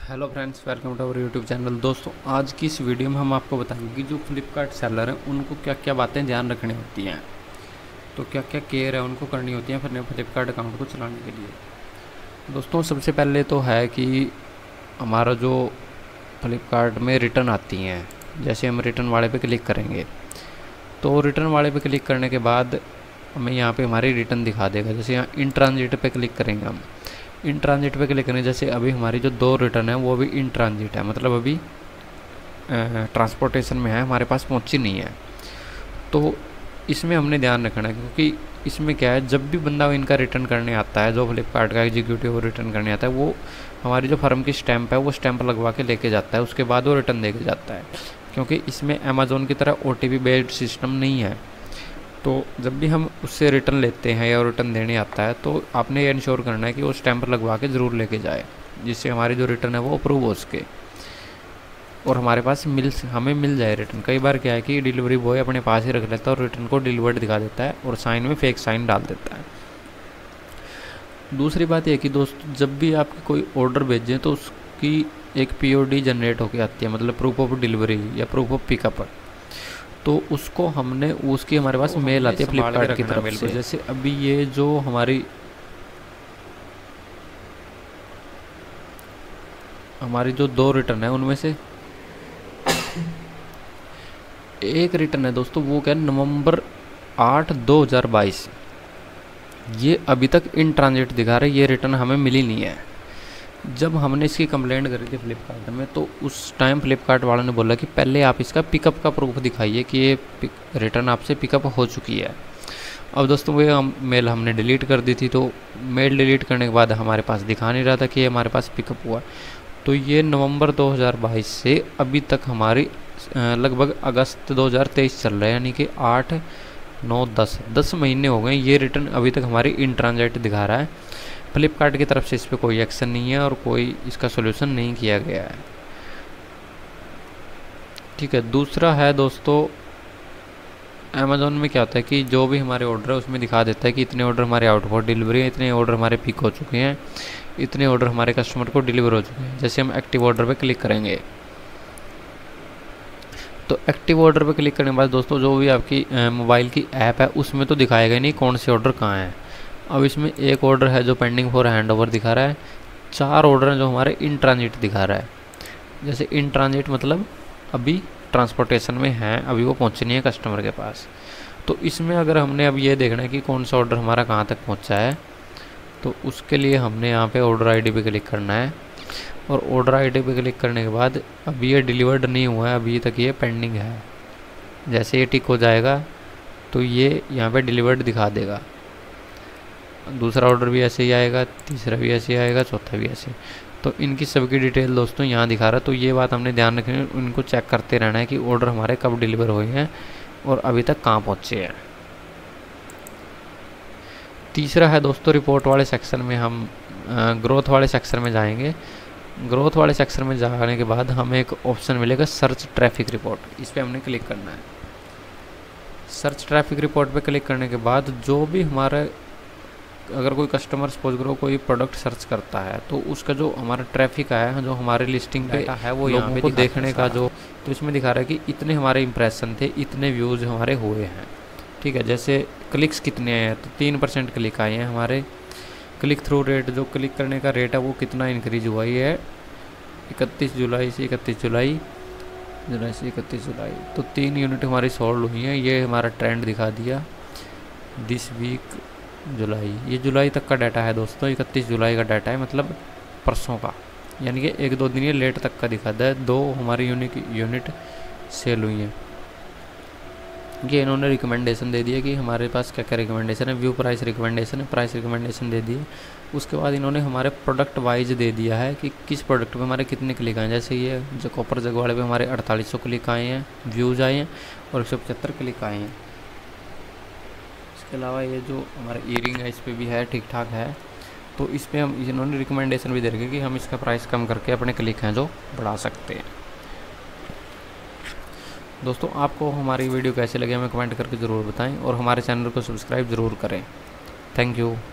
Hello friends, welcome to our YouTube channel. दोस्तों, आज की इस वीडियो में हम आपको बताएंगे कि जो फ्लिपकार्ट सेलर हैं उनको क्या क्या बातें ध्यान रखनी होती हैं, तो क्या क्या केयर है उनको करनी होती हैं फिर फ्लिपकार्ट अकाउंट को चलाने के लिए। दोस्तों, सबसे पहले तो है कि हमारा जो फ्लिपकार्ट में रिटर्न आती हैं, जैसे हम रिटर्न वाले पे क्लिक करेंगे तो रिटर्न वाले पे क्लिक करने के बाद हमें यहाँ पे हमारी रिटर्न दिखा देगा। जैसे यहाँ इन ट्रांजिट पे क्लिक करेंगे, हम इन ट्रांजिट पे क्लिक करें। जैसे अभी हमारी जो 2 रिटर्न है वो भी इन ट्रांजिट है, मतलब अभी ट्रांसपोर्टेशन में है, हमारे पास पहुंची नहीं है। तो इसमें हमने ध्यान रखना है, क्योंकि इसमें क्या है, जब भी बंदा इनका रिटर्न करने आता है, जो फ्लिपकार्ट का एग्जीक्यूटिव रिटर्न करने आता है, वो हमारी जो फर्म की स्टैंप है वो स्टैंप लगवा के लेके जाता है, उसके बाद वो रिटर्न दे के जाता है। क्योंकि इसमें अमेज़ोन की तरह OTP बेस्ड सिस्टम नहीं है। तो जब भी हम उससे रिटर्न लेते हैं या रिटर्न देने आता है तो आपने ये इंश्योर करना है कि वो स्टैंप लगवा के ज़रूर लेके जाए, जिससे हमारी जो रिटर्न है वो अप्रूव हो सके और हमारे पास हमें मिल जाए रिटर्न। कई बार क्या है कि डिलीवरी बॉय अपने पास ही रख लेता है और रिटर्न को डिलीवर्ड दिखा देता है और साइन में फेक साइन डाल देता है। दूसरी बात यह कि दोस्तों, जब भी आप कोई ऑर्डर भेजें तो उसकी एक POD जनरेट होकर आती है, मतलब प्रूफ ऑफ डिलीवरी या प्रूफ ऑफ पिकअप। तो उसको उसकी हमारे पास मेल आती है फ्लिपकार्ट की तरफ से। जैसे अभी ये जो हमारी जो 2 रिटर्न है उनमें से एक रिटर्न है दोस्तों, वो क्या है, नवंबर 8, 2022। ये अभी तक इन ट्रांजिट दिखा रहा है, ये रिटर्न हमें मिली नहीं है। जब हमने इसकी कंप्लेंट करी थी फ्लिपकार्ट में तो उस टाइम फ्लिपकार्ट वालों ने बोला कि पहले आप इसका पिकअप का प्रूफ दिखाइए कि ये रिटर्न आपसे पिकअप हो चुकी है। अब दोस्तों, वो मेल हमने डिलीट कर दी थी, तो मेल डिलीट करने के बाद हमारे पास दिखा नहीं रहा था कि ये हमारे पास पिकअप हुआ। तो ये नवंबर 2022 से अभी तक हमारी लगभग अगस्त 2023 चल रहा है, यानी कि 8, 9, 10 महीने हो गए। ये रिटर्न अभी तक हमारी इन ट्रांजिट दिखा रहा है। फ्लिपकार्ट की तरफ से इस पर कोई एक्शन नहीं है और कोई इसका सोल्यूशन नहीं किया गया है। ठीक है। दूसरा है दोस्तों, अमेज़ोन में क्या होता है कि जो भी हमारे ऑर्डर है उसमें दिखा देता है कि इतने ऑर्डर हमारे आउट फॉर डिलीवरी है, इतने ऑर्डर हमारे पिक हो चुके हैं, इतने ऑर्डर हमारे कस्टमर को डिलीवर हो चुके हैं। जैसे हम एक्टिव ऑर्डर पे क्लिक करेंगे तो एक्टिव ऑर्डर पे क्लिक करने के बाद दोस्तों, जो भी आपकी मोबाइल की ऐप है उसमें तो दिखाएगा नहीं कौन से ऑर्डर कहाँ हैं। अब इसमें एक ऑर्डर है जो पेंडिंग फॉर हैंडओवर दिखा रहा है, 4 ऑर्डर हैं जो हमारे इन ट्रांजिट दिखा रहा है। जैसे इन ट्रांजिट मतलब अभी ट्रांसपोर्टेशन में हैं, अभी वो पहुँचे नहीं है कस्टमर के पास। तो इसमें अगर हमने अब ये देखना है कि कौन सा ऑर्डर हमारा कहाँ तक पहुँचा है, तो उसके लिए हमने यहाँ पे ऑर्डर ID पे क्लिक करना है। और ऑर्डर ID पे क्लिक करने के बाद अभी ये डिलीवर्ड नहीं हुआ है, अभी तक ये पेंडिंग है। जैसे ये टिक हो जाएगा तो ये यहाँ पे डिलीवर्ड दिखा देगा। दूसरा ऑर्डर भी ऐसे ही आएगा, तीसरा भी ऐसे ही आएगा, चौथा भी ऐसे। तो इनकी सबकी डिटेल दोस्तों यहाँ दिखा रहा है। तो ये बात हमने ध्यान रखनी है, इनको चेक करते रहना है कि ऑर्डर हमारे कब डिलीवर हुए हैं और अभी तक कहाँ पहुँचे हैं। तीसरा है दोस्तों, रिपोर्ट वाले सेक्शन में हम ग्रोथ वाले सेक्शन में जाएंगे। ग्रोथ वाले सेक्शन में जाने के बाद हमें एक ऑप्शन मिलेगा सर्च ट्रैफिक रिपोर्ट, इस पर हमने क्लिक करना है। सर्च ट्रैफिक रिपोर्ट पे क्लिक करने के बाद जो भी हमारा, अगर कोई कस्टमर सपोज करो कोई प्रोडक्ट सर्च करता है तो उसका जो हमारा ट्रैफिक आया है, जो हमारे लिस्टिंग पे है, वो यहाँ पे देखने का जो, तो इसमें दिखा रहा है कि इतने हमारे इंप्रेशन थे, इतने व्यूज़ हमारे हुए हैं। ठीक है। जैसे क्लिक्स कितने आए हैं, तो 3% क्लिक आए हैं हमारे। क्लिक थ्रू रेट, जो क्लिक करने का रेट है वो कितना इंक्रीज हुआ, ये है 31 जुलाई से 31 जुलाई, से 31 जुलाई। तो 3 यूनिट हमारी सोल्ड हुई हैं। ये हमारा ट्रेंड दिखा दिया दिस वीक जुलाई। ये जुलाई तक का डाटा है दोस्तों, 31 जुलाई का डाटा है, मतलब परसों का, यानी कि 1-2 दिन ये लेट तक का दिखाता है। 2 हमारी यूनिट सेल हुई हैं। ये इन्होंने रिकमेंडेशन दे दिया कि हमारे पास क्या क्या रिकमेंडेशन है। व्यू प्राइस रिकमेंडेशन है, प्राइस रिकमेंडेशन दे दिए। उसके बाद इन्होंने हमारे प्रोडक्ट वाइज दे दिया है कि किस प्रोडक्ट पे हमारे कितने क्लिक आए। जैसे ये जो कॉपर जग वाले पे हमारे 4800 क्लिक आए हैं, व्यूज़ आए हैं और 175 क्लिक आए हैं। इसके अलावा ये जो हमारा ईयरिंग है इस पर भी है, ठीक ठाक है। तो इस पर हम, इन्होंने रिकमेंडेशन भी दे रखी कि हम इसका प्राइस कम करके अपने क्लिक हैं जो बढ़ा सकते हैं। दोस्तों, आपको हमारी वीडियो कैसे लगे हमें कमेंट करके ज़रूर बताएं और हमारे चैनल को सब्सक्राइब ज़रूर करें। Thank you.